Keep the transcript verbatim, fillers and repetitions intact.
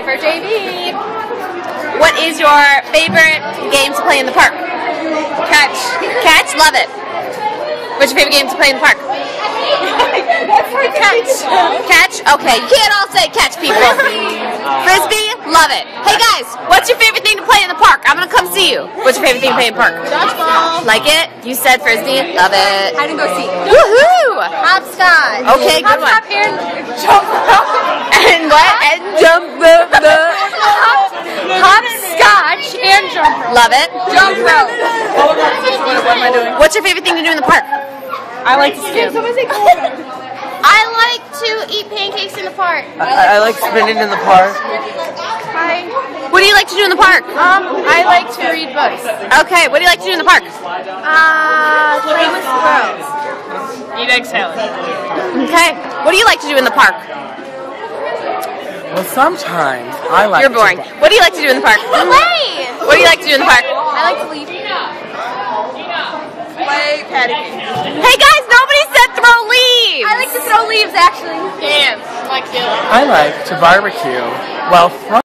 for J V. What is your favorite game to play in the park? Catch. Catch? Love it. What's your favorite game to play in the park? Catch. Catch? Okay, you can't all say catch, people. Frisbee? Love it. Hey guys, what's your favorite thing to play in the park? I'm gonna come see you. What's your favorite thing to play in the park? Dodgeball. Like it? You said Frisbee? Love it. Hide and go seek. Woohoo! Hopscotch. Okay, good one. Hopscotch and jump rope. And what? And jump the, the. Hopscotch and jump rope. Love it. Jump rope. What am I doing? What's your favorite thing to do in the park? I like to skim. I like to eat pancakes in the park. I, I like spinning in the park. Hi. What do you like to do in the park? Um, I like to read books. Okay, what do you like to do in the park? Uh, play with squirrels. Eat egg salad. Okay, what do you like to do in the park? Well, sometimes I like You're boring. to... What do you like to do in the park? Play. What do you like to do in the park? I like to leave. Play patty cake. Hey guys, nobody said throw leaves! I like to throw leaves, actually. Dance. Like I like to barbecue while